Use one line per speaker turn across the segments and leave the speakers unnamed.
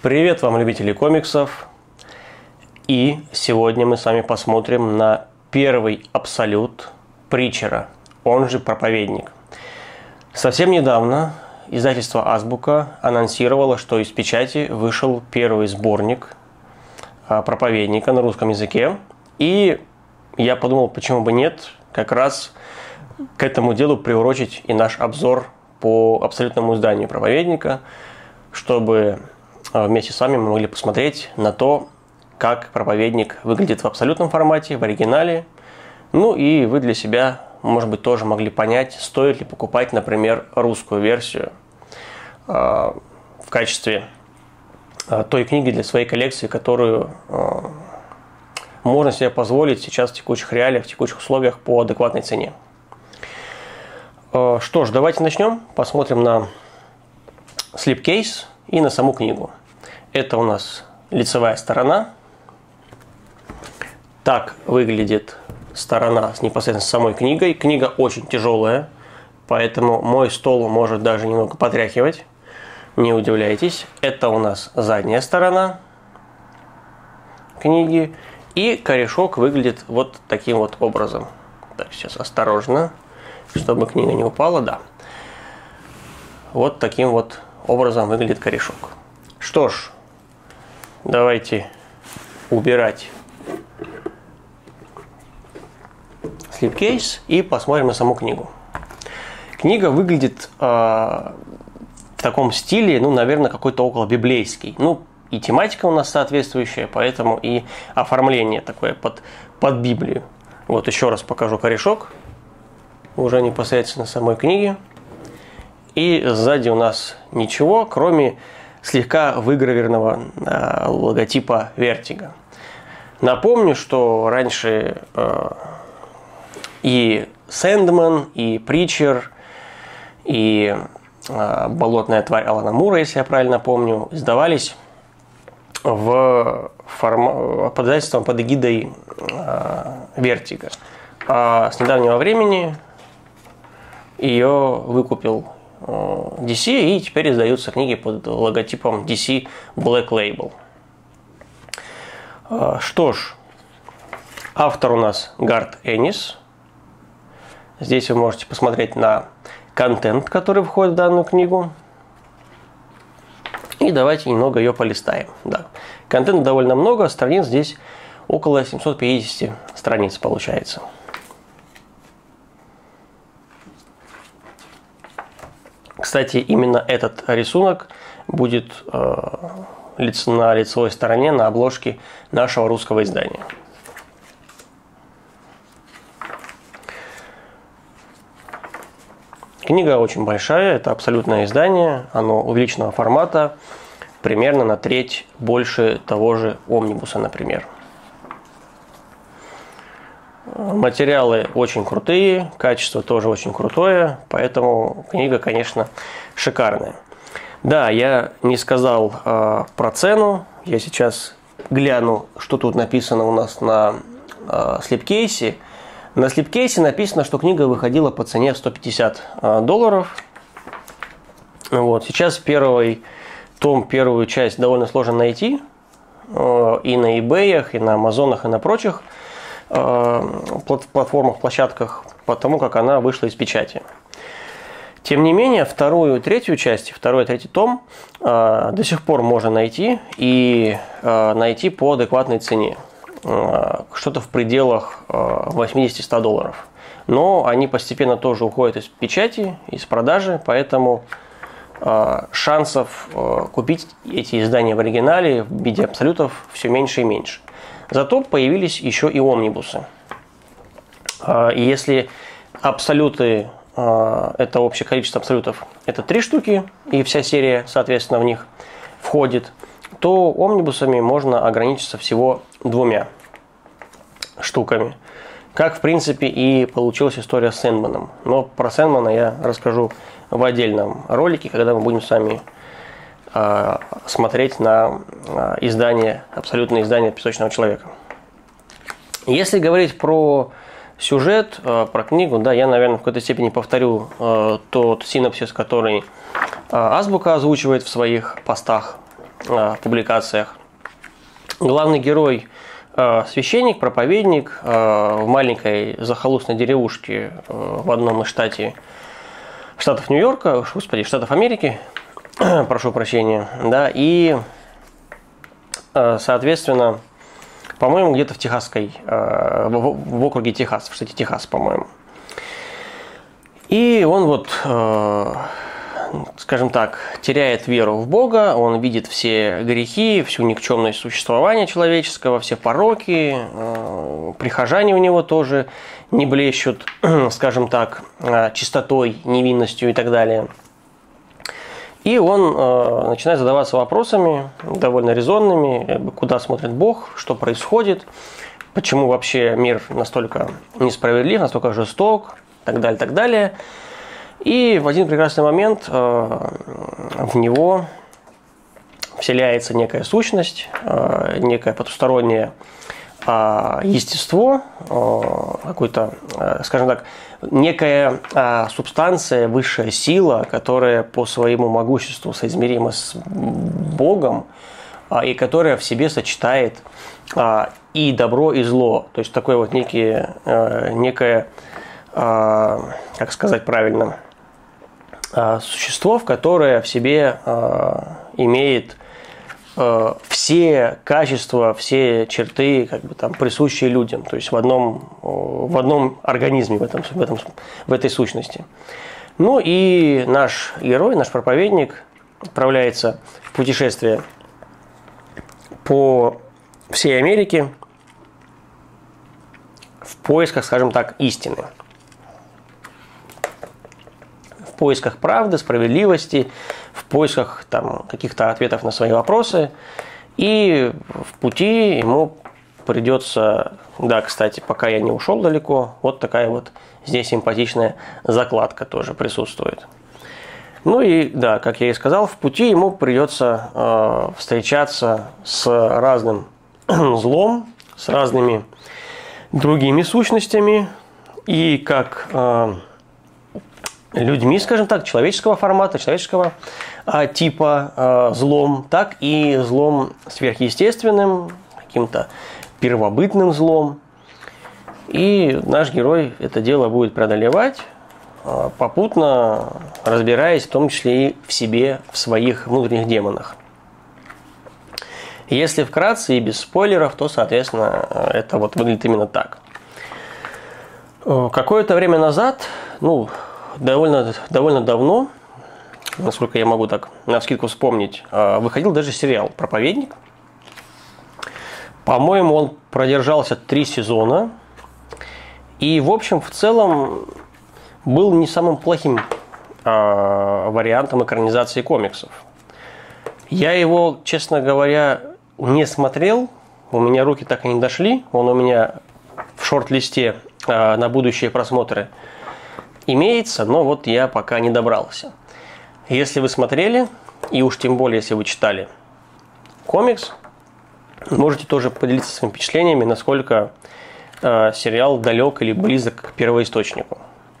Привет вам, любители комиксов! И сегодня мы с вами посмотрим на первый абсолют Притчера, он же Проповедник. Совсем недавно издательство Азбука анонсировало, что из печати вышел первый сборник Проповедника на русском языке. И я подумал, почему бы нет, как раз к этому делу приурочить и наш обзор по абсолютному изданию Проповедника, чтобы вместе с вами мы могли посмотреть на то, как Проповедник выглядит в абсолютном формате, в оригинале. Ну и вы для себя, может быть, тоже могли понять, стоит ли покупать, например, русскую версию в качестве той книги для своей коллекции, которую можно себе позволить сейчас в текущих реалиях, в текущих условиях по адекватной цене. Что ж, давайте начнем. Посмотрим на слипкейс и на саму книгу. Это у нас лицевая сторона. Так выглядит сторона с непосредственно самой книгой. Книга очень тяжелая, поэтому мой стол может даже немного потряхивать. Не удивляйтесь. Это у нас задняя сторона книги. И корешок выглядит вот таким вот образом. Так, сейчас осторожно, чтобы книга не упала. Да. Вот таким вот образом выглядит корешок. Что ж, давайте убирать слипкейс и посмотрим на саму книгу. Книга выглядит в таком стиле, наверное, какой-то около библейский. И тематика у нас соответствующая, поэтому и оформление такое под Библию. Вот еще раз покажу корешок, уже непосредственно самой книги. И сзади у нас ничего, кроме слегка выгравированного логотипа Vertigo. Напомню, что раньше и Сэндман, и Притчер, и Болотная тварь Алана Мура, если я правильно помню, издавались под издательством под эгидой Vertigo. А с недавнего времени ее выкупил DC, и теперь издаются книги под логотипом DC Black Label. Что ж, автор у нас Гарт Эннис. Здесь вы можете посмотреть на контент, который входит в данную книгу. И давайте немного ее полистаем. Да. Контента довольно много, страниц здесь около 750 страниц получается. Кстати, именно этот рисунок будет на лицевой стороне, на обложке нашего русского издания. Книга очень большая, это абсолютное издание, оно увеличенного формата, примерно на треть больше того же омнибуса, например. Материалы очень крутые, качество тоже очень крутое, поэтому книга, конечно, шикарная. Да, я не сказал про цену, я сейчас гляну, что тут написано у нас на слипкейсе. На слипкейсе написано, что книга выходила по цене $150. Вот. Сейчас первый том, первую часть довольно сложно найти и на eBay, и на Амазонах, и на прочих платформах, площадках, потому как она вышла из печати. Тем не менее, вторую и третью часть, второй и третий том до сих пор можно найти и найти по адекватной цене. Что-то в пределах $80-100. Но они постепенно тоже уходят из печати, из продажи, поэтому шансов купить эти издания в оригинале в виде абсолютов все меньше и меньше. Зато появились еще и омнибусы. И если абсолюты, это общее количество абсолютов, это 3 штуки, и вся серия, соответственно, в них входит, то омнибусами можно ограничиться всего 2 штуками. Как, в принципе, и получилась история с Сэндманом. Но про Сэндмана я расскажу в отдельном ролике, когда мы будем с вами смотреть на издание, абсолютное издание «Песочного человека». Если говорить про сюжет, про книгу, да, я, наверное, в какой-то степени повторю тот синопсис, который Азбука озвучивает в своих постах в публикациях. Главный герой священник, проповедник в маленькой захолустной деревушке в одном из штатов Нью-Йорка, господи, штатов Америки, прошу прощения, да, и, соответственно, по-моему, где-то в Техасской, в округе Техас, в штате Техас, по-моему. И он вот, скажем так, теряет веру в Бога, он видит все грехи, всю никчемность существования человеческого, все пороки, прихожане у него тоже не блещут, скажем так, чистотой, невинностью и так далее. И он начинает задаваться вопросами, довольно резонными, куда смотрит Бог, что происходит, почему вообще мир настолько несправедлив, настолько жесток, и так далее, так далее. И в один прекрасный момент в него вселяется некая сущность, некое потустороннее естество, какой-то, скажем так, некая субстанция, высшая сила, которая по своему могуществу соизмерима с Богом, и которая в себе сочетает и добро, и зло. То есть такое вот некое, как сказать правильно, существо, которое в себе имеет все качества, все черты, как бы там присущие людям, то есть в одном организме, в этой сущности. Ну и наш герой, наш проповедник отправляется в путешествие по всей Америке в поисках, скажем так, истины. В поисках правды, справедливости, в поисках там каких-то ответов на свои вопросы. И в пути ему придется, да, кстати, пока я не ушел далеко, вот такая вот здесь симпатичная закладка тоже присутствует. Ну и, да, как я и сказал, в пути ему придется встречаться с разным злом, с разными другими сущностями, и как людьми, скажем так, человеческого формата, человеческого типа злом, так и злом сверхъестественным, каким-то первобытным злом. И наш герой это дело будет преодолевать, попутно разбираясь в том числе и в себе, в своих внутренних демонах. Если вкратце и без спойлеров, то, соответственно, это вот выглядит именно так. Какое-то время назад, довольно давно, насколько я могу так навскидку вспомнить, выходил даже сериал «Проповедник». По-моему, он продержался 3 сезона. И, в общем, в целом был не самым плохим вариантом экранизации комиксов. Я его, честно говоря, не смотрел. У меня руки так и не дошли. Он у меня в шорт-листе на будущие просмотры имеется, но вот я пока не добрался. Если вы смотрели, и уж тем более, если вы читали комикс, можете тоже поделиться своими впечатлениями, насколько сериал далек или близок к первоисточнику.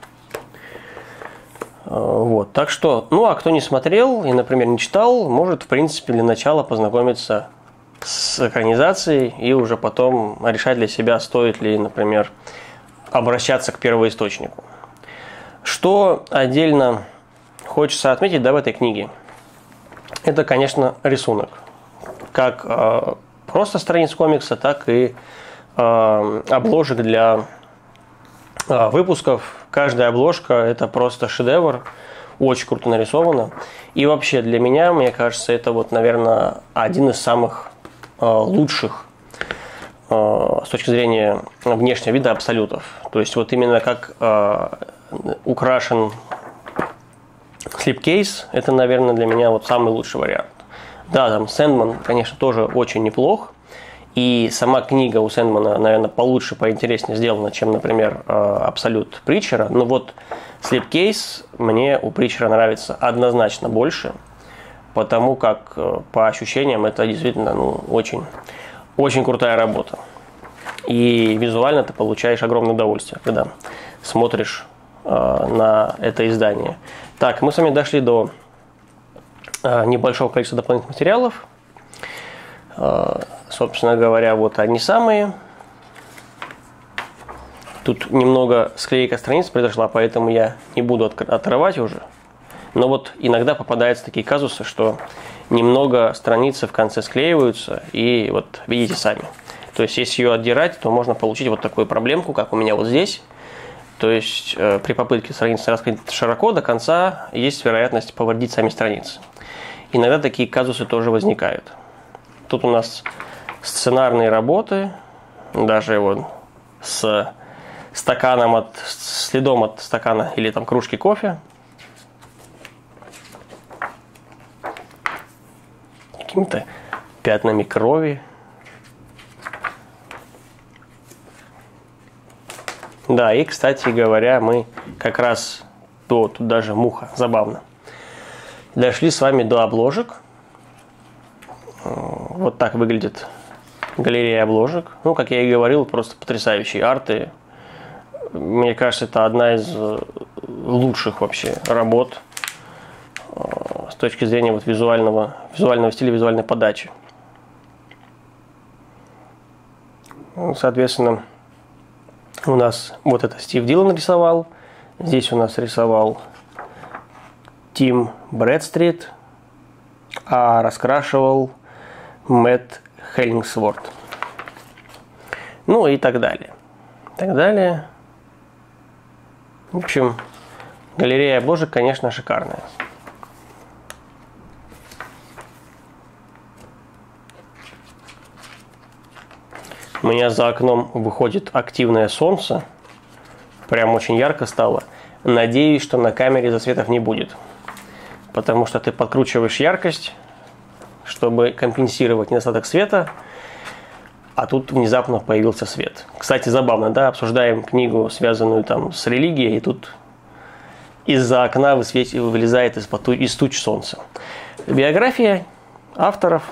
Вот, так что, а кто не смотрел и, например, не читал, может, в принципе, для начала познакомиться с экранизацией и уже потом решать для себя, стоит ли, например, обращаться к первоисточнику. Что отдельно хочется отметить, в этой книге, это, конечно, рисунок. Как просто страниц комикса, так и обложек для выпусков. Каждая обложка – это просто шедевр, очень круто нарисовано. И вообще для меня, мне кажется, это вот, наверное, один из самых лучших с точки зрения внешнего вида абсолютов. То есть вот именно как украшен слипкейс, это, наверное, для меня вот самый лучший вариант. Да, там Сэндман, конечно, тоже очень неплох. И сама книга у Сэндмана, наверное, получше, поинтереснее сделана, чем, например, Абсолют Притчера. Но вот слипкейс мне у Притчера нравится однозначно больше, потому как по ощущениям это действительно очень, очень крутая работа. И визуально ты получаешь огромное удовольствие, когда смотришь на это издание. Так, мы с вами дошли до небольшого количества дополнительных материалов. Собственно говоря, вот они самые. Тут немного склейка страниц произошла, поэтому я не буду отрывать уже. Но вот иногда попадаются такие казусы, что немного страницы в конце склеиваются, и вот видите сами. То есть, если ее отдирать, то можно получить вот такую проблемку, как у меня вот здесь. То есть, при попытке страницы раскрыть широко до конца, есть вероятность повредить сами страницы. Иногда такие казусы тоже возникают. Тут у нас сценарные работы, даже вот с стаканом следом от стакана или там кружки кофе. Какими-то пятнами крови. Да, и, кстати говоря, мы как раз тут даже муха, забавно. Дошли с вами до обложек. Вот так выглядит галерея обложек. Ну, как я и говорил, просто потрясающие арты. Мне кажется, это одна из лучших вообще работ с точки зрения вот визуального стиля, визуальной подачи. Соответственно, у нас вот это Стив Дилан рисовал. Здесь у нас рисовал Тим Брэдстрит, а раскрашивал Мэтт Хеллингсворт. Ну и так далее. Так далее. В общем, галерея обложек, конечно, шикарная. У меня за окном выходит активное солнце. Прям очень ярко стало. Надеюсь, что на камере засветов не будет. Потому что ты подкручиваешь яркость, чтобы компенсировать недостаток света. А тут внезапно появился свет. Кстати, забавно, да? Обсуждаем книгу, связанную там с религией, и тут из-за окна вылезает из туч солнца. Биография авторов.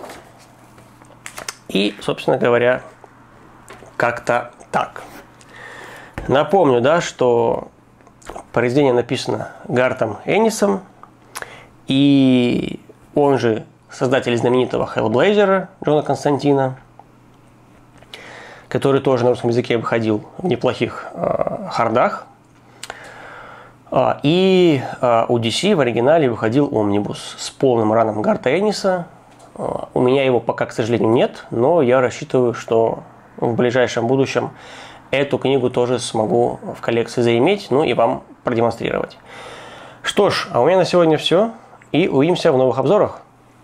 И, собственно говоря, как-то так. Напомню, да, что произведение написано Гартом Эннисом, и он же создатель знаменитого Хеллблейзера Джона Константина, который тоже на русском языке выходил в неплохих хардах. И у DC в оригинале выходил омнибус с полным раном Гарта Энниса. У меня его пока, к сожалению, нет, но я рассчитываю, что в ближайшем будущем эту книгу тоже смогу в коллекции заиметь, ну и вам продемонстрировать. Что ж, а у меня на сегодня все, и увидимся в новых обзорах.